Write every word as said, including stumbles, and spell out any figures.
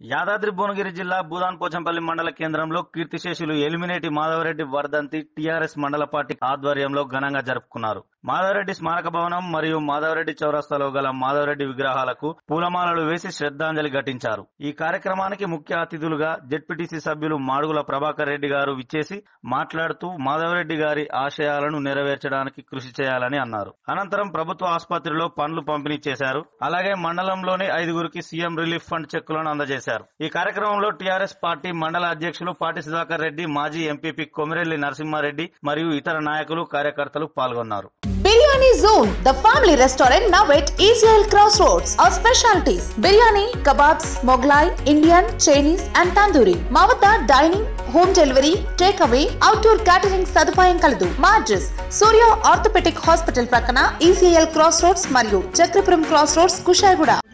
యాదాద్రి భువనగిరి జిల్లా భూదాన్ పోచంపల్లి మండల కేంద్రంలో కీర్తిశేషులు ఎలిమినేటి మాధవరెడ్డి వర్ధంతి టీఆర్ఎస్ మండల పార్టీ ఆధ్వర్యంలో ఘనంగా జరుపుకున్నారు. మాధవరెడ్డి స్మారక భవనం మరియు మాధవరెడ్డి చౌరస్తాలో గల మాధవరెడ్డి విగ్రహాలకు పూలమాలలు వేసి శ్రద్ధాంజలి ఘటించారు. ఈ కార్యక్రమానికి ముఖ్య అతిథులుగా జెడ్పీటీసీ సభ్యులు మాడుగుల ప్రభాకర్ రెడ్డి గారు విచ్చేసి మాట్లాడుతూ మాధవరెడ్డి గారి ఆశయాలను నెరవేర్చడానికి కృషి చేయాలని అన్నారు. అనంతరం ప్రభుత్వ ఆసుపత్రిలో పండ్లు పంపిణీ చేశారు. అలాగే మండలంలోని ఐదుగురికి సీఎం రిలీఫ్ ఫండ్ చెక్కులను అందజేశారు. ఈ కార్యక్రమంలో టీఆర్ఎస్ పార్టీ మండల అధ్యక్షులు పాటి సుధాకర్ రెడ్డి, మాజీ ఎంపీపీ కొమిరెల్లి నరసింహారెడ్డి మరియు ఇతర నాయకులు, కార్యకర్తలు పాల్గొన్నారు. Biryani Zone, the family restaurant now at E C L Crossroads. Our specialties: biryani, kebabs, Mughlai, Indian, Chinese and Tandoori. మా వద్ద dining, home delivery, take away, outdoor catering సదుపాయం కలదు. మా అడ్రస్ సూర్య ఆర్థోపెటిక్ హాస్పిటల్ ప్రక్కన E C L Crossroads మరియు Chakrapuram Crossroads, Kushaiguda.